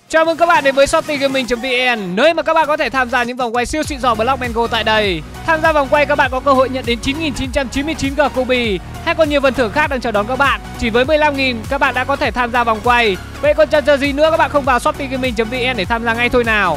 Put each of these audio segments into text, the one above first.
Chào mừng các bạn đến với ShopeeGaming.vn, nơi mà các bạn có thể tham gia những vòng quay siêu xịn sò Blockman Go tại đây. Tham gia vòng quay các bạn có cơ hội nhận đến 9.999 Kobe hay còn nhiều phần thưởng khác đang chờ đón các bạn. Chỉ với 15.000 các bạn đã có thể tham gia vòng quay. Vậy còn chần chờ gì nữa, các bạn không vào ShopeeGaming.vn để tham gia ngay thôi nào.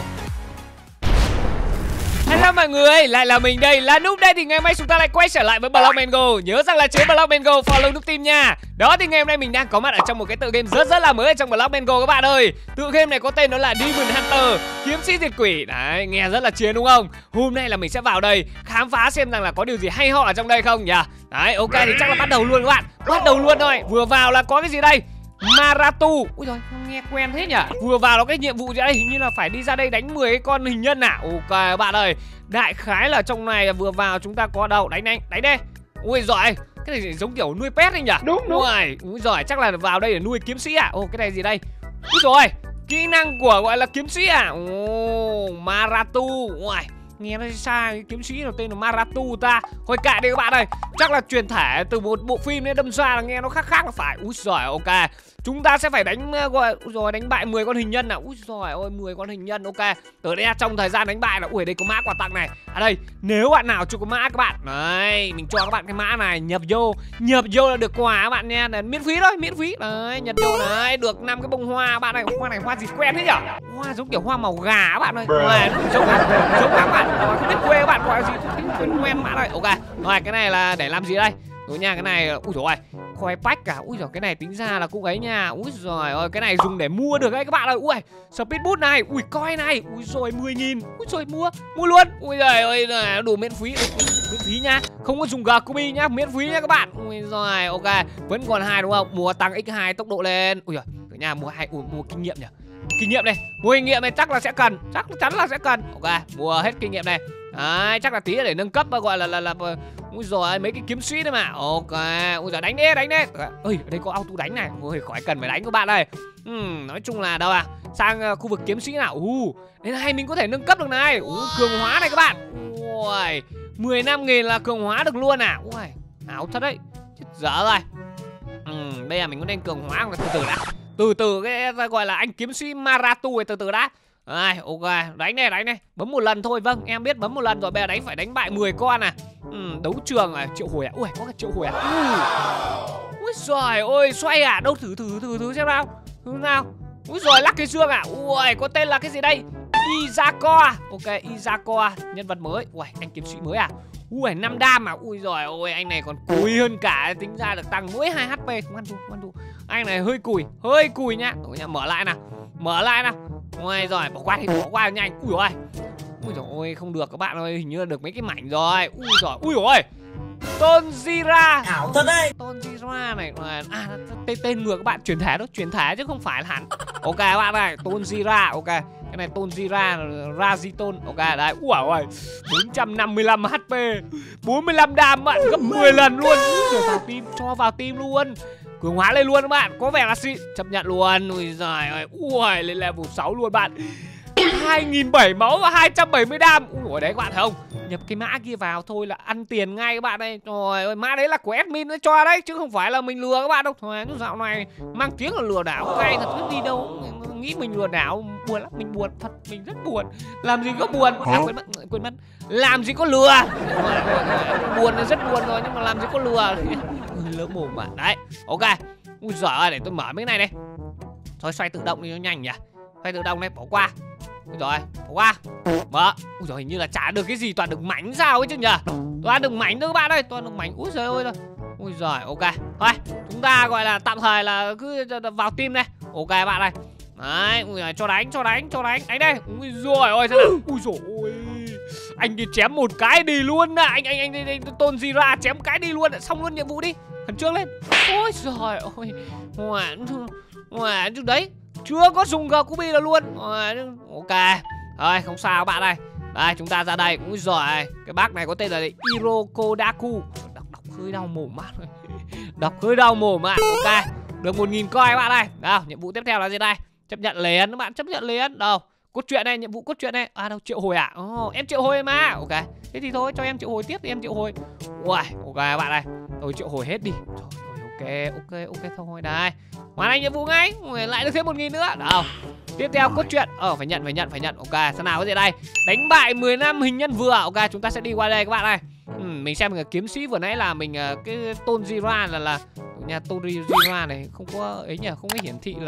Hello mọi người, lại là mình đây, là Noob đây. Thì ngày hôm nay chúng ta lại quay trở lại với Blockman Go. Nhớ rằng là chế Blockman Go follow Noob Team nha. Đó thì ngày hôm nay mình đang có mặt ở trong một cái tựa game rất là mới ở trong Blockman Go các bạn ơi. Tựa game này có tên đó là Demon Hunter, kiếm sĩ diệt quỷ. Đấy, nghe rất là chiến đúng không? Hôm nay là mình sẽ vào đây khám phá xem rằng là có điều gì hay ho ở trong đây không nhỉ. Đấy, ok thì chắc là bắt đầu luôn các bạn. Bắt đầu luôn thôi. Vừa vào là có cái gì đây? Maratu. Ui rồi, nghe quen thế nhỉ. Vừa vào nó cái nhiệm vụ gì đây? Hình như là phải đi ra đây đánh 10 cái con hình nhân à. Ok bạn ơi. Đại khái là trong này vừa vào chúng ta có đâu. Đánh đi. Ui giỏi. Cái này giống kiểu nuôi pet đấy nhỉ. Đúng. Ui giỏi, chắc là vào đây để nuôi kiếm sĩ à. Ô cái này gì đây? Ui rồi, kỹ năng của gọi là kiếm sĩ à. Ồ, Maratu. Ui, nghe nó sai, kiếm sĩ nào tên là Maratu ta. Thôi kệ đi các bạn ơi. Chắc là truyền thể từ một bộ phim nên đâm ra là nghe nó khác là phải. Úi giời, ok. Chúng ta sẽ phải đánh gọi rồi đánh bại 10 con hình nhân nào. Úi giời ơi, 10 con hình nhân, ok. Từ đây trong thời gian đánh bại là ui đây có mã quà tặng này. À đây, nếu bạn nào chưa có mã các bạn, đấy, mình cho các bạn cái mã này, nhập vô là được quà các bạn nha. Là miễn phí thôi, miễn phí. Đấy, nhập vô này, được 5 cái bông hoa bạn này. Hoa này hoa gì quen thế nhỉ? Hoa giống kiểu hoa màu gà các bạn ơi. Hoa giống các bạn, không biết quê các bạn gọi gì quen mã này. Ok. Rồi cái này là để làm gì đây? Rồi nha, cái này ui dồi ôi, khoai bách cả. Ui giời, cái này tính ra là cũng ấy nha. Ui giời ơi, cái này dùng để mua được đấy các bạn ơi. Ui, speedboot này, ui coi này. Ui rồi 10.000. Ui rồi mua luôn. Ui giời ơi, đủ miễn phí nha. Không có dùng Kobe nhá, miễn phí nha các bạn. Ui giời, ok. Vẫn còn 2 đúng không? Mua tăng x2 tốc độ lên. Ui giời, cả nhà mua 2 mua kinh nghiệm nhỉ. Kinh nghiệm này, mua kinh nghiệm này chắc là sẽ cần, chắc chắn là sẽ cần. Ok, mua hết kinh nghiệm này. Đấy, chắc là tí để nâng cấp gọi là ui rồi mấy cái kiếm sĩ đấy mà. Ok, ui giời đánh đi. Ơi, ở đây có auto đánh này. Ôi khỏi cần phải đánh các bạn ơi. Nói chung là đâu à, sang khu vực kiếm sĩ nào. Đến này mình có thể nâng cấp được này. Cường hóa này các bạn. Ui, 15.000 là cường hóa được luôn à. Ui, ảo thật đấy. Chết dở rồi. Bây giờ mình có nên cường hóa không? Từ đã. Từ cái gọi là anh kiếm sĩ Maratu này, từ đã. Đây, ok, đánh này, bấm một lần thôi. Vâng, em biết bấm một lần rồi, bây giờ phải đánh bại 10 con à. Đấu trường à, triệu hồi à. Ui, có cả triệu hồi à. Ui giời ơi, xoay à. Đâu thử xem nào. Thử nào. Ui giời, lắc cái xương à. Ui, có tên là cái gì đây? Izako. Ok, Izako, nhân vật mới. Ui, anh kiếm sĩ mới à. Ui, 5 đam à. Ui giời ơi, anh này còn cùi hơn cả. Tính ra được tăng mỗi 2 HP. Ngoan thủ. Anh này hơi cùi nhá. Mở lại nào. Ui giời, bỏ qua nhanh. Ui giời ơi, không được các bạn ơi. Hình như là được mấy cái mảnh rồi. Ui giời, Tonjira. Ảo thật đấy. Tonjira này. À, tên ngược các bạn, chuyển thể chứ không phải là hẳn. Ok các bạn này, Tonjira. Ok, cái này Tonjira Raziton. Ok đấy. Ui ơi, 455 HP, 45 đam bạn, gấp 10 lần luôn. Rồi vào team, cho vào team luôn. Cường hóa lên luôn các bạn, có vẻ là xịn, chấp nhận luôn. Ui giời ơi, ui lên level 6 luôn bạn. 2.700 máu và 270 đam. Ui đấy các bạn thấy không? Nhập cái mã kia vào thôi là ăn tiền ngay các bạn đây. Trời ơi, mã đấy là của admin nó cho đấy, chứ không phải là mình lừa các bạn đâu. Thôi, dạo này mang tiếng là lừa đảo cay thật, biết đi đâu nghĩ mình lừa đảo. Buồn lắm, mình buồn thật, mình rất buồn. Làm gì có buồn. Quên mất. Làm gì có lừa. Buồn là rất buồn rồi, nhưng mà làm gì có lừa. Lỡ mồm bạn. Đấy, ok. Ui giời ơi, để tôi mở mấy cái này đây. Thôi xoay tự động đi cho nhanh nhỉ. Xoay tự động này, bỏ qua. Ui giời, bỏ qua. Mở. Ui giời, hình như là chả được cái gì, toàn được mảnh sao ấy chứ nhỉ. Toàn được mảnh thôi các bạn ơi, toàn được mảnh. Ui giời ơi thôi. Ui giời, ok. Thôi, chúng ta gọi là tạm thời là cứ vào team đây. Ok bạn ơi. Đấy, ui giời, cho đánh đây. Ui giời ơi, thế nào. Ui giời ơi. Anh đi chém một cái đi luôn à. Anh Tonjira chém cái đi luôn. Xong luôn nhiệm vụ đi. Khẩn trương lên. Ôi giời ơi. Ngoan chứ đấy. Chưa có dùng Kobe đâu luôn. Ok. Rồi không sao các bạn ơi. Đây chúng ta ra đây. Ui giời, cái bác này có tên là Irokodaku. Đọc hơi đau mồm mà. Đọc hơi đau mồm mà. Ok. Được 1.000 coin các bạn ơi. Đâu, nhiệm vụ tiếp theo là gì đây? Chấp nhận liền các bạn, chấp nhận liền. Đâu? Cốt truyện này, nhiệm vụ cốt truyện này. À đâu, triệu hồi à? Em triệu hồi mà. Ok. Thế thì thôi, cho em triệu hồi tiếp thì em triệu hồi. Ui, ok các bạn ơi. Tôi triệu hồi hết đi. Trời ơi, ok thôi đây. Hoàn thành nhiệm vụ ngay. Lại được thêm 1.000 nữa. Đâu? Tiếp theo cốt truyện. Phải nhận. Ok, xem nào có gì đây. Đánh bại 10 năm hình nhân vừa. Ok, chúng ta sẽ đi qua đây các bạn ơi. Mình xem cái kiếm sĩ vừa nãy là mình cái Tonjira là nhà Tonjira này không có ấy nhỉ, không có hiển thị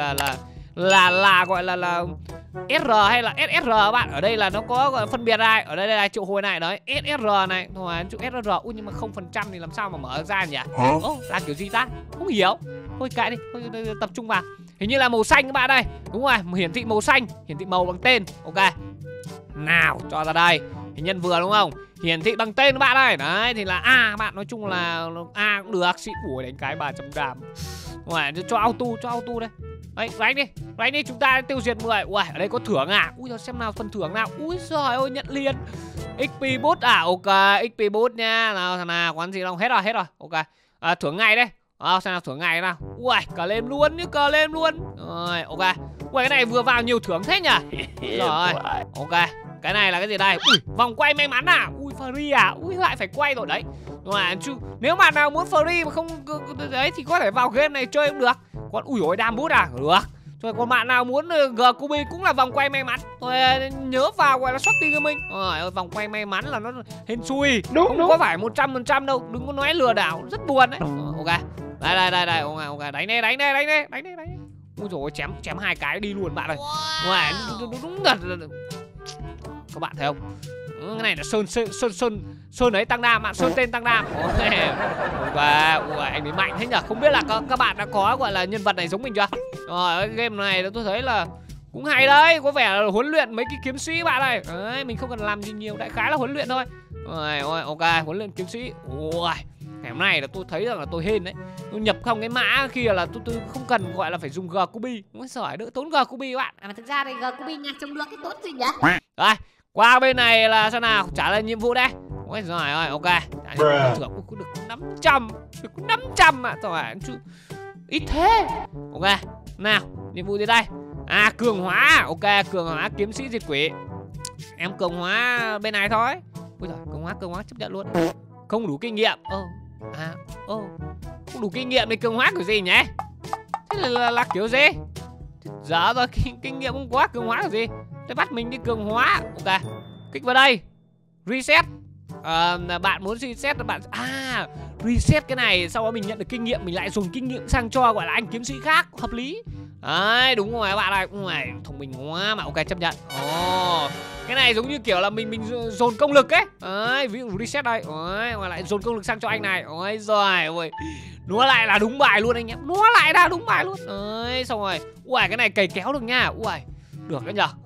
là gọi là SR hay là SSR các bạn. Ở đây là nó có gọi phân biệt ra. Ở đây là triệu hồi này đấy, SSR này. Thôi chữ SSR. Ui nhưng mà 0% thì làm sao mà mở ra nhỉ? Là kiểu gì ta? Không hiểu. Thôi kệ đi, thôi tập trung vào. Hình như là màu xanh các bạn đây. Đúng rồi, hiển thị màu xanh, hiển thị màu bằng tên. Ok. Nào, cho ra đây. Hình nhân vừa đúng không? Hiển thị bằng tên các bạn ơi. Đấy thì là A các bạn, nói chung là A cũng được. Xịn. Ủa đánh cái 300 đam. Rồi cho auto đây. Đấy, đánh đi, chúng ta tiêu diệt 10. Ui, ở đây có thưởng à? Ui rồi xem nào phần thưởng nào. Ui giời ơi, nhận liền. XP boost à? Ok, XP boost nha. Nào thằng nào quán gì đâu, hết rồi. Ok. Thưởng ngày đây. Xem nào thưởng ngày nào. Ui, cờ lên luôn. Rồi, ok. Ui cái này vừa vào nhiều thưởng thế nhỉ? Rồi. Ok. Cái này là cái gì đây? Ui, vòng quay may mắn à? Ui free à? Ui lại phải quay rồi đấy. Rồi chứ nếu bạn nào muốn free mà không đấy thì có thể vào game này chơi cũng được. Còn ui ôi đam bút à? Được. Rồi còn bạn nào muốn Gkubi cũng là vòng quay may mắn. Rồi nhớ vào gọi là Shopee Gaming. Rồi vòng quay may mắn là nó hên xui. Không có phải 100% đâu. Đừng có nói lừa đảo, rất buồn đấy. Ok. Đây. Ok, đánh đi. Ui dồi chém 2 cái đi luôn bạn ơi. Wow. Đúng thật. Các bạn thấy không? Cái này là Sơn ấy tăng đam bạn, Sơn tên tăng đam. Và anh ấy mạnh thế nhở? Không biết là các bạn đã có gọi là nhân vật này giống mình chưa? Rồi game này tôi thấy là cũng hay đấy, có vẻ là huấn luyện mấy cái kiếm sĩ bạn này. Đấy, mình không cần làm gì nhiều, đại khái là huấn luyện thôi. Rồi ok, huấn luyện kiếm sĩ. Ui, ngày hôm nay là tôi thấy rằng là tôi hên đấy. Tôi nhập không cái mã kia là tôi không cần gọi là phải dùng Gkubi. Mới sỏi đỡ tốn Gkubi các bạn. Mà thực ra thì Gkubi nha, trông được cái tốt gì nhỉ? Rồi, qua bên này là sao nào? Trả lời nhiệm vụ đây. Ôi giời ơi, ok. Thưởng cũng được 500. Được 500 ạ. Thôi chứ ít thế. Ok, nào, nhiệm vụ gì đây? Cường hóa. Ok, cường hóa kiếm sĩ diệt quỷ. Em cường hóa bên này thôi. Ôi giời, cường hóa chấp nhận luôn. Không đủ kinh nghiệm. Không đủ kinh nghiệm thì cường hóa kiểu gì nhỉ? Thế là kiểu gì? Giờ rồi kinh nghiệm không quá, cường hóa kiểu gì? Để bắt mình đi cường hóa. Ok, kích vào đây. Reset. Bạn muốn reset là bạn reset cái này, sau đó mình nhận được kinh nghiệm, mình lại dùng kinh nghiệm sang cho gọi là anh kiếm sĩ khác, hợp lý. Đấy, đúng rồi các bạn ơi. Thông minh quá mà. Ok, chấp nhận. Cái này giống như kiểu là mình dồn công lực ấy. Đấy, ví dụ reset đây. Đấy, mà lại dồn công lực sang cho anh này. Ôi giời ơi. Nó lại là đúng bài luôn anh em. Nó lại là đúng bài luôn. Đấy, xong rồi. Ui, cái này cày kéo được nha. Ui, được đấy nhở.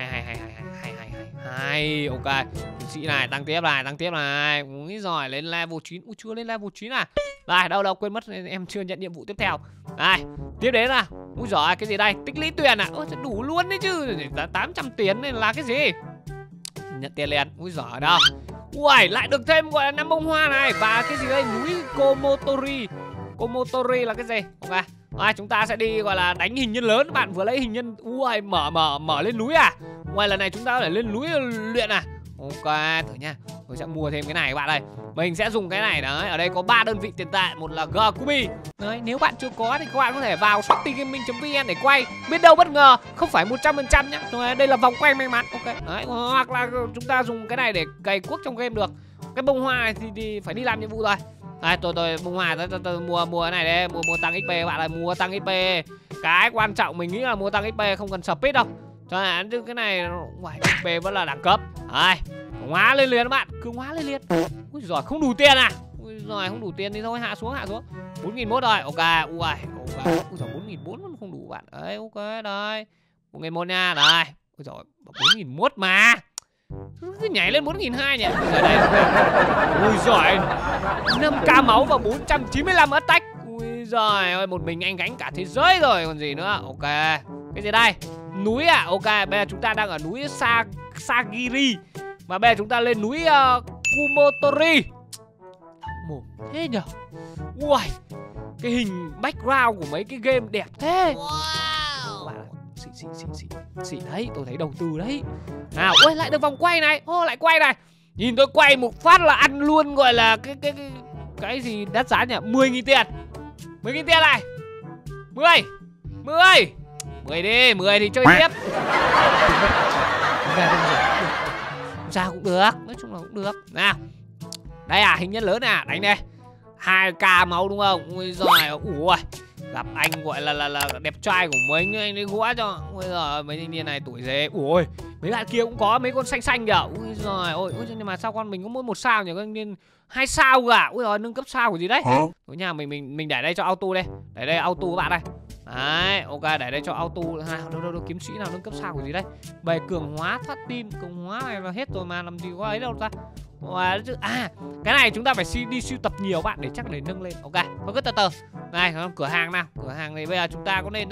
Hay. Ok, kiếm sĩ này tăng tiếp này. Úi giỏi, lên level 9. Ui chưa lên level 9 à? Đây, đâu quên mất, em chưa nhận nhiệm vụ tiếp theo. Đây, tiếp đến là úi giỏi, cái gì đây? Tích lũy tiền à? Đủ luôn đấy chứ. 800 tiền nên là cái gì? Nhận tiền liền. Úi giỏi đâu. Ui, lại được thêm gọi là 5 bông hoa này. Và cái gì đây? Núi Komotori là cái gì? Ok. Chúng ta sẽ đi gọi là đánh hình nhân lớn. Bạn vừa lấy hình nhân. Ui, mở lên núi à? Ngoài lần này chúng ta có thể lên núi luyện à? Ok, thử nha. Tôi sẽ mua thêm cái này các bạn ơi. Mình sẽ dùng cái này đấy. Ở đây có 3 đơn vị tiền tệ, một là Gkubi. Đấy, nếu bạn chưa có thì các bạn có thể vào shopeegaming.vn để quay. Biết đâu bất ngờ, không phải 100% nhá. Rồi, đây là vòng quay may mắn. Ok. Đấy, hoặc là chúng ta dùng cái này để cày cuốc trong game được. Cái bông hoa này thì phải đi làm nhiệm vụ rồi. Đây, tôi bông hoa tôi mua cái này đây, mua tăng XP các bạn ơi, mua tăng XP. Cái quan trọng mình nghĩ là mua tăng XP, không cần speed đâu. Cho nên cái này ngoài XP vẫn là đẳng cấp. Đây, cường hóa lên liền các bạn, cường hóa lên liền. Ui giời, không đủ tiền à? Ui giời, không đủ tiền thì thôi hạ xuống. 4.001 rồi. Ok, ui giời, 4.004 vẫn không đủ bạn. Đấy, ok đây. 4.001 nha, đây. Ui giời, 4.001 mà. Cứ nhảy lên 4.200 nhỉ. Ui giời, 5k máu và 495 attack. Ui giời ơi, một mình anh gánh cả thế giới rồi còn gì nữa. Ok, cái gì đây? Núi à? Ok, bây giờ chúng ta đang ở núi Sagiri. Và bây giờ chúng ta lên núi Kumotori. Mồm thế nhở. Ui, cái hình background của mấy cái game đẹp thế. Wow. Xịn đấy, tôi thấy đầu tư đấy. Nào, ui lại được vòng quay này. Lại quay này. Nhìn tôi quay một phát là ăn luôn gọi là cái gì đắt giá nhỉ? 10.000 tiền. 10.000 tiền này. 10 10 đi, 10 thì chơi tiếp. Sao cũng được, nói chung là cũng được. Nào. Đây à, hình nhân lớn à, đánh đây. 2k máu đúng không? Ui giời, ui. Gặp anh gọi là đẹp trai của mình, anh ấy gõ cho. Ui giời, mấy thanh niên này tuổi dế. Ui, mấy bạn kia cũng có mấy con xanh xanh kìa. Ui giời ơi, nhưng mà sao con mình có mỗi 1 sao nhỉ? Con nên 2 sao cả. Ui giời, nâng cấp sao của gì đấy? Ở nhà mình để đây cho auto đây. Để đây auto các bạn đây. Đấy, ok, để đây cho auto. Đâu kiếm sĩ nào nâng cấp sao của gì đấy? Bày cường hóa thoát tin, cường hóa này là hết rồi mà, làm gì có ấy đâu ta. À, cái này chúng ta phải đi sưu tập nhiều bạn để chắc để nâng lên. Ok, thôi cứ từ từ. Này, cửa hàng nào. Cửa hàng này bây giờ chúng ta có nên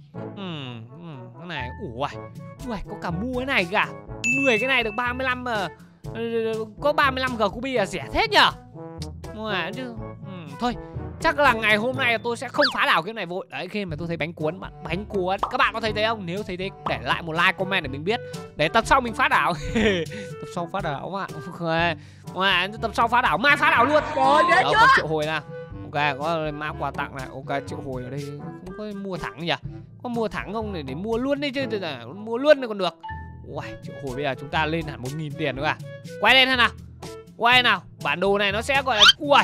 cái này. Ui, có cả mua cái này cả. 10 cái này được 35 mà. Có 35 GCB là rẻ thế nhở? Chứ thôi, chắc là ngày hôm nay tôi sẽ không phá đảo game này vội. Đấy, khi mà tôi thấy bánh cuốn bạn, bánh cuốn. Các bạn có thấy thế không? Nếu thấy thế để lại một like comment để mình biết. Để tập sau mình phá đảo. Tập sau phá đảo bạn. Tập sau phá đảo, mai phá đảo luôn. Đó, có triệu hồi nào. Ok, có mã quà tặng này. Ok, triệu hồi ở đây không có mua thẳng nhỉ? Có mua thẳng không để mua luôn đi chứ, mua luôn thì còn được. Ui, triệu hồi bây giờ chúng ta lên hẳn 1000 tiền nữa à? Quay lên thế nào. Quay nào. Bản đồ này nó sẽ gọi là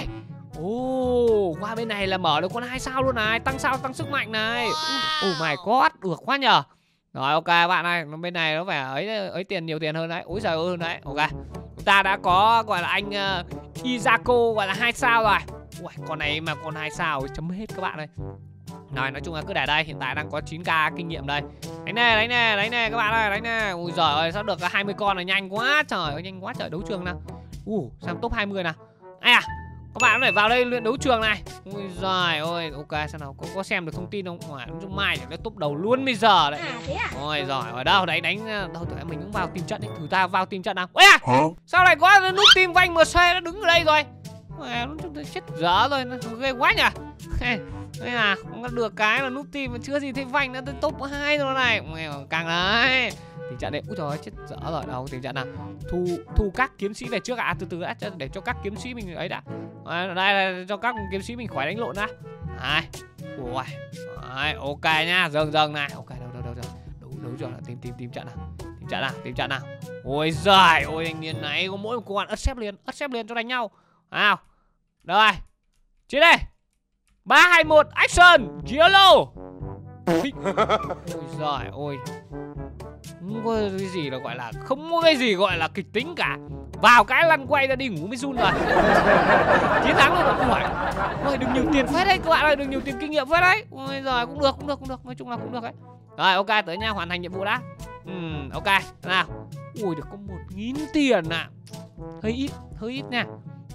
ui. Qua bên này là mở được con 2 sao luôn này, tăng sao tăng sức mạnh này. Oh my god, được quá nhờ. Rồi ok bạn ơi, bên này nó phải ấy tiền, nhiều tiền hơn đấy. Ôi giời ơi đấy. Ok. Chúng ta đã có gọi là anh Izako gọi là 2 sao rồi. Ui, con này mà còn 2 sao chấm hết các bạn ơi. Rồi, nói chung là cứ để đây, hiện tại đang có 9k kinh nghiệm đây. Đánh nè các bạn ơi, đánh nè. Ui giời ơi, sao được 20 con này nhanh quá trời ơi, nhanh quá trời. Đấu trường nào. Sang top 20 nào. Ai à, các bạn phải vào đây luyện đấu trường này. Ui giời ơi, ok, xem nào, có xem được thông tin không? Mai để top đầu luôn bây giờ đấy. Ôi giời, ở đâu đấy đánh đâu tụi mình cũng vào team trận đi, thử ta vào team trận nào. Ôi à, sao lại có nút team Vanh MC nó đứng ở đây rồi? Nó chết dở rồi, nó ghê quá nhỉ. Đây là không có được cái là nút team mà chưa gì thấy Vanh nó tới top 2 rồi này. Càng đấy. Tình trạng đấy, úi trời ơi, chết dở rồi. Đâu tình trạng nào. Thu các kiếm sĩ về trước à, từ từ đã, để cho các kiếm sĩ mình ấy đã. Đây là cho các kiếm sĩ mình khỏi đánh lộn đã. Này. Ui. Đấy, ok nha, dần này. Ok, đâu. Đấu trường là tìm trận nào. Tìm trận nào. Ôi giời ôi, anh điên này có mỗi một con ất xếp liền cho đánh nhau. Nào. Rồi. Chiến đây. 3 2 1 action. Yellow. Ôi giời ôi. Không có cái gì là gọi là, không có cái gì gọi là kịch tính cả. Vào cái lăn quay ra đi ngủ mới run rồi. Chiến thắng luôn rồi. Ôi đừng nhiều tiền phết đấy các bạn ơi, đừng nhiều tiền kinh nghiệm phết đấy. Ôi giời, cũng được. Nói chung là cũng được đấy. Rồi ok, tới nha, hoàn thành nhiệm vụ đã. Ok, nào. Ui được có 1000 tiền ạ. Hơi ít nha.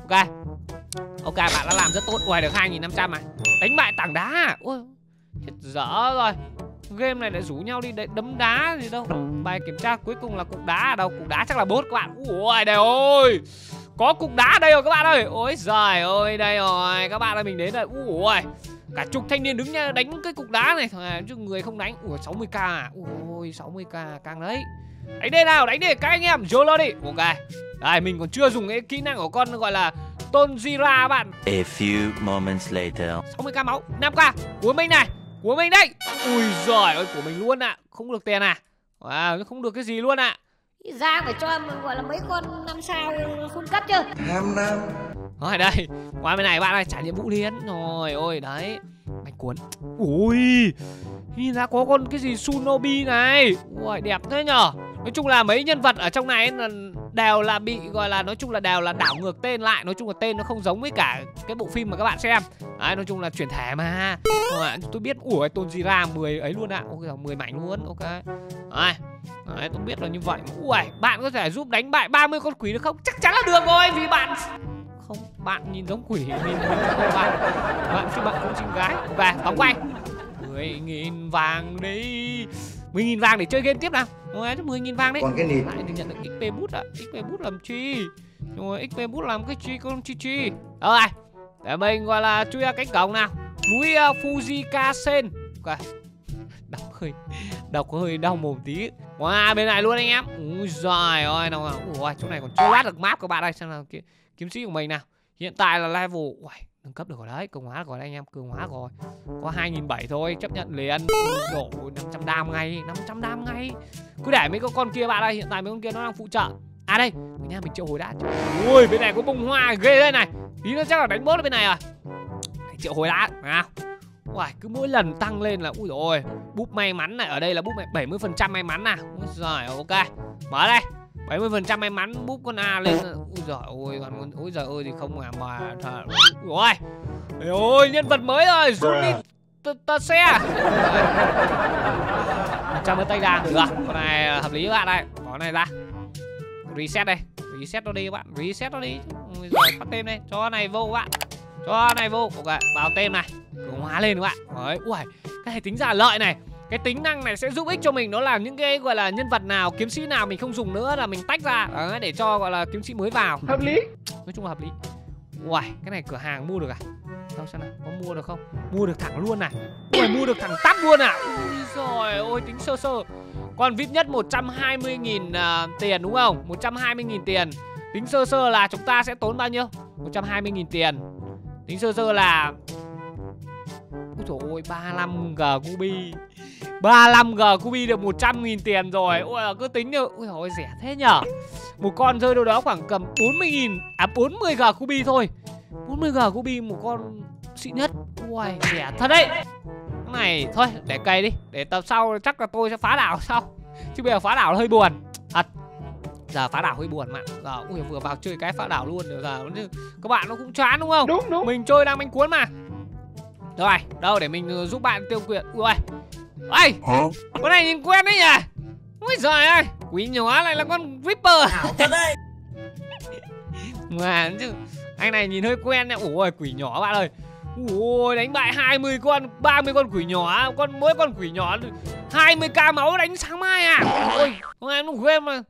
Ok, bạn đã làm rất tốt. Ui được 2500 à. Đánh bại tảng đá. Ôi chết dở rồi. Game này lại rủ nhau đi đấm đá gì đâu. Bài kiểm tra cuối cùng là cục đá ở đâu? Cục đá chắc là bốt các bạn. Ui đây ôi. Có cục đá đây rồi các bạn ơi. Ôi giời ơi, đây rồi. Các bạn ơi, mình đến đây. Ui. Cả chục thanh niên đứng nha, đánh cái cục đá này. Chứ người không đánh. Ui 60k à. Ui 60k càng đấy. Đánh đi nào, đánh đi các anh em. YOLO đi. Ok. Đây mình còn chưa dùng cái kỹ năng của con gọi là Tonjira bạn. A few moments later. 60k máu, 5k của mình này. Của mình đây. Ui giời ơi, của mình luôn ạ. Không được tiền à. Wow, không được cái gì luôn ạ. Giang phải cho mình gọi là mấy con 5 sao full cấp chứ. Ham nam. Rồi đây, qua bên này bạn ơi, trả nhiệm vụ liền. Rồi ôi đấy. Bánh cuốn. Ui, nhìn ra có con cái gì Sunobi này. Ui đẹp thế nhở. Nói chung là mấy nhân vật ở trong này là đều là bị gọi là, nói chung là đều là đảo ngược tên lại. Nói chung là tên nó không giống với cả cái bộ phim mà các bạn xem. Đấy, nói chung là chuyển thể mà. Tôi biết, ủa Tonjira 10 ấy luôn ạ. Ôi 10 mảnh luôn, ok. Đấy, tôi biết là như vậy. Ui, bạn có thể giúp đánh bại 30 con quỷ được không? Chắc chắn là được rồi, vì bạn không, bạn nhìn giống quỷ, nhìn không bạn chứ bạn cũng xinh gái. Ok, bóng quay. 10.000 vàng đi. 10.000 vàng để chơi game tiếp nào. Rồi, 10.000 vàng đấy. Còn cái gì? Lại được nhận được XP boost ạ. XP boost làm chi? Rồi, XP boost làm cái chi con chi. Rồi, để mình gọi là chui ra cánh cổng nào. Núi Fujikasen. Ok. Đọc hơi đau mồm tí. Wow, bên này luôn anh em. Ui giời ơi nào. Ui, chỗ này còn chưa lát được map các bạn ơi. Xem nào kiếm sĩ của mình nào. Hiện tại là level nâng cấp được rồi đấy, cường hóa rồi đấy anh em, cường hóa rồi. Có 2.700 thôi, chấp nhận liền. Rồi 500 đam ngay, 500 đam ngay. Cứ để mấy con kia bạn ơi, hiện tại mấy con kia nó đang phụ trợ. À đây, nha mình triệu hồi đã. Ui, bên này có bông hoa ghê đây này. Tí nữa chắc là đánh boss ở bên này rồi. Triệu hồi đã, nào. Uầy, cứ mỗi lần tăng lên là ui rồi, búp may mắn này, ở đây là búp 70% may mắn nè. Ui giời, ok. Mở đây. 70% may mắn búp con A lên. Ui giời ơi, còn ui giời ơi thì không mà thật. Ui ôi, nhân vật mới rồi, Juni tơ xe. 100 tay đàn được. Con này hợp lý các bạn đây. Có này ra. Reset đây. Reset nó đi các bạn, reset nó đi. Ui giời, phát tên đây, cho này vô các bạn. Cho này vô. Ok, vào tên này. Cường hóa lên các bạn. Đấy, ui, cái này tính ra lợi này. Cái tính năng này sẽ giúp ích cho mình, đó là những cái gọi là nhân vật nào, kiếm sĩ nào mình không dùng nữa là mình tách ra. Đấy, để cho gọi là kiếm sĩ mới vào. Hợp lý. Nói chung là hợp lý. Uầy, cái này cửa hàng mua được à? Đâu xem nào, có mua được không? Mua được thẳng luôn này. Ui, mua được thẳng tắp luôn à? Ui giời ôi, tính sơ sơ. Còn VIP nhất 120.000 tiền đúng không? 120.000 tiền. Tính sơ sơ là chúng ta sẽ tốn bao nhiêu? 120.000 tiền. Tính sơ sơ là ôi trời ơi, 35G Cubi. 35G Cubi được 100.000 tiền rồi. Ôi cứ tính được. Ôi trời ơi, rẻ thế nhở. Một con rơi đâu đó khoảng cầm 40G Cubi thôi. 40G Cubi một con xịn nhất. Ui, rẻ thật đấy. Cái này thôi, để cày đi. Để tập sau chắc là tôi sẽ phá đảo sau. Chứ bây giờ phá đảo hơi buồn. Thật. Giờ phá đảo hơi buồn mà. Giờ ui, vừa vào chơi cái phá đảo luôn. Giờ các bạn nó cũng chán đúng không? Đúng. Mình chơi đang bánh cuốn mà. Rồi, đâu để mình giúp bạn tiêu quyện. Ui, ôi, con này nhìn quen đấy nhỉ. Ui giời ơi, quỷ nhỏ lại là con Reaper. Thật đấy. Mà chứ anh này nhìn hơi quen nha. Ui, quỷ nhỏ bạn ơi. Ui, đánh bại 20 con, 30 con quỷ nhỏ. Mỗi con quỷ nhỏ 20k máu đánh sáng mai à. Ôi, con này nó ghê mà.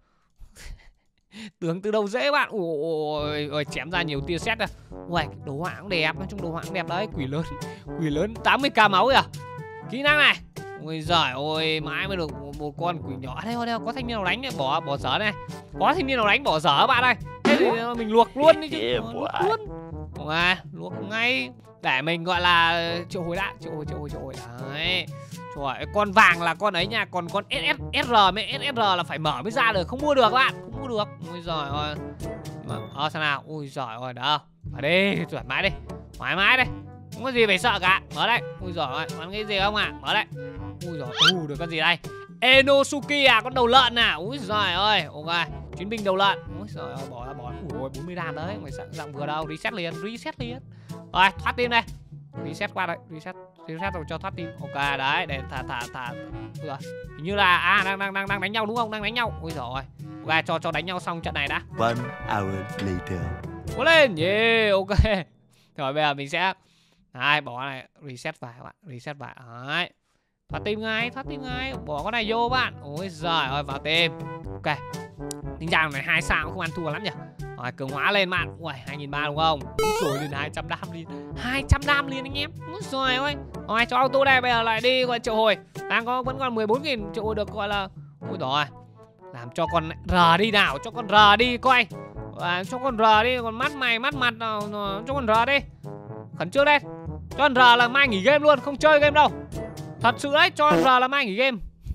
Tưởng từ đầu dễ bạn. Ôi, chém ra nhiều tia sét à. Ui, đồ họa cũng đẹp, nói chung đồ họa cũng đẹp đấy. Quỷ lớn 80k máu kìa. Kỹ năng này. Ôi giời ôi, mãi mới được một con quỷ nhỏ. Đây, có thanh niên nào đánh này, bỏ dở này. Có thanh niên nào đánh bỏ dở bạn ơi. Thế thì mình luộc luôn đi chứ. Luộc luôn. Luộc ngay. Để mình gọi là triệu hồi đã. Triệu hồi. Đấy. Trời, con vàng là con ấy nha. Còn con SSR là phải mở mới ra được. Không mua được các bạn. Không mua được. Ôi giời ơi. Sao nào. Ôi giời ơi, đâu. Ở đây, thoải mái đi. Thoải mái đây. Không có gì phải sợ cả. Mở đây. Ui giời ơi, còn cái gì không ạ? Mở đây. Ui giời, được con gì đây? Enosuke à, con đầu lợn à. Ui giời ơi, ok. Chiến binh đầu lợn. Ui giời ơi, bỏ. Ui 40 đàn đấy. Mày giọng vừa đâu, reset liền. Rồi, thoát team đây. Reset qua đây, reset rồi cho thoát team. Ok đấy, để thả. Ui giời. Hình như là đang đánh nhau đúng không? Đang đánh nhau. Ui giời ơi. Ok, cho đánh nhau xong trận này đã. 1 hour later. Cố lên. Yeah, ok. Rồi bây giờ mình sẽ bỏ này, reset vào các bạn, reset vào. Đấy. Thoát team ngay, bỏ con này vô bạn. Ôi giời ơi, vào team. Ok. Tính ra này 2 sao cũng không ăn thua lắm nhỉ. Rồi, cường hóa lên bạn. Ui, 2.300 đúng không? Rồi lên 200 đam liền. 200 đam liền anh em. Ôi giời ơi. Rồi, cho auto đây, bây giờ lại đi gọi triệu hồi. Vẫn còn 14.000 triệu hồi được gọi là. Ôi rồi. Làm cho con R đi nào, cho con R đi coi. Cho con R đi, còn mắt mặt nào, cho con R đi. Khẩn trương đây. Cho con R là mai nghỉ game luôn, không chơi game đâu. Thật sự đấy, cho con R là mai nghỉ game.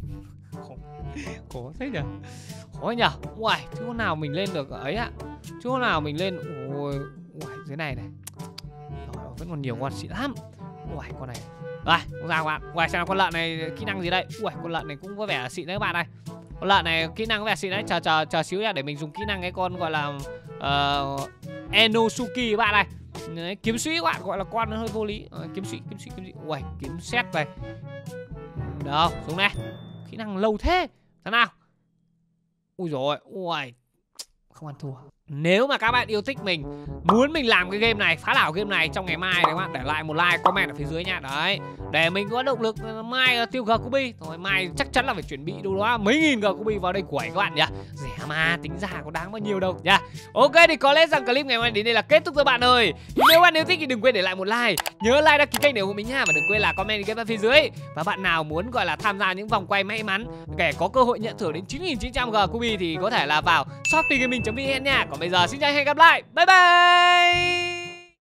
Khó thế nhỉ. Khó nhỉ. Uầy, chứ con nào mình lên được ấy ạ. Chứ con nào mình lên. Ui, dưới này này. Rồi, vẫn còn nhiều con xịn lắm. Uầy, con này. Rồi, không ra các bạn. Uầy, xem con lợn này kỹ năng gì đây. Uầy, con lợn này cũng có vẻ là xịn đấy các bạn này. Con lợn này kỹ năng có vẻ xịn đấy. Chờ xíu nha, để mình dùng kỹ năng cái con gọi là Enosuke các bạn này. Đấy, kiếm sĩ các bạn, gọi là con nó hơi vô lý. Kiếm sĩ. Uầy, kiếm xét này. Đâu, xuống đây. Kỹ năng lâu thế. Thế nào? Ui dồi ôi, không ăn thua. Nếu mà các bạn yêu thích mình, muốn mình làm cái game này, phá đảo game này trong ngày mai, các bạn để lại một like, comment ở phía dưới nha. Đấy, để mình có động lực mai tiêu G Cubi. Rồi mai chắc chắn là phải chuẩn bị đâu đó mấy nghìn G Cubi vào đây quẩy các bạn nhá. Rẻ mà, tính ra có đáng bao nhiêu đâu nha. Ok, thì có lẽ rằng clip ngày hôm nay đến đây là kết thúc rồi bạn ơi. Nếu bạn yêu thích thì đừng quên để lại một like, nhớ like đăng ký kênh để ủng hộ mình nha, và đừng quên là comment game ở phía dưới. Và bạn nào muốn gọi là tham gia những vòng quay may mắn, kẻ có cơ hội nhận thưởng đến 9.900 G Cubi thì có thể là vào shopee gaming.vn nha. Còn bây giờ xin chào và hẹn gặp lại. Bye bye.